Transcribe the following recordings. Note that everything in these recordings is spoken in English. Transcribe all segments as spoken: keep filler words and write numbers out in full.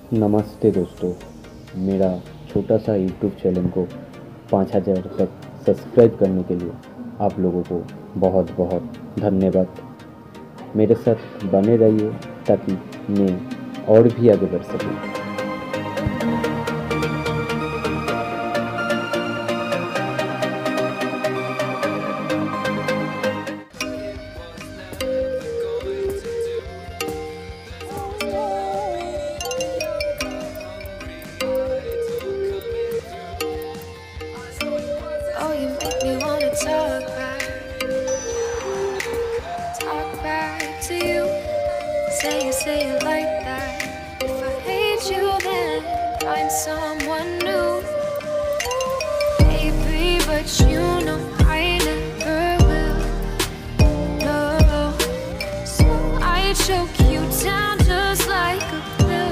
नमस्ते दोस्तों, मेरा छोटा सा यूट्यूब चैनल को पाँच हज़ार तक सब्सक्राइब करने के लिए आप लोगों को बहुत बहुत धन्यवाद। मेरे साथ बने रहिए ताकि मैं और भी आगे बढ़ सकूं। Oh, you make me wanna talk back, talk back to you. Say you say it like that. If I hate you, then find someone new, baby. But you know I never will. No, so I choke you down just like a pill.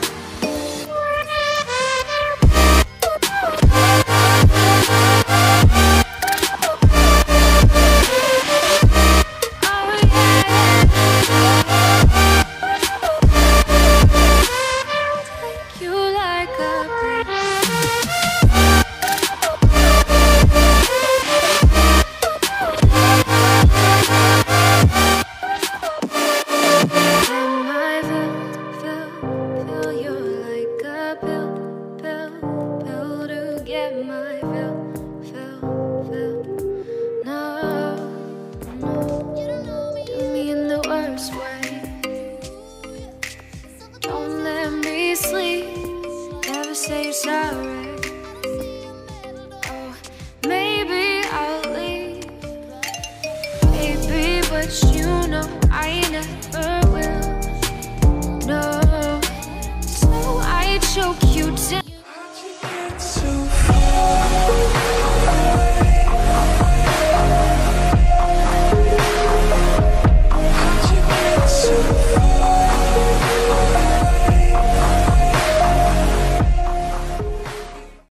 Don't let me sleep, never say you're sorry. Oh, maybe I'll leave, baby, but you know I never will. No, so I choke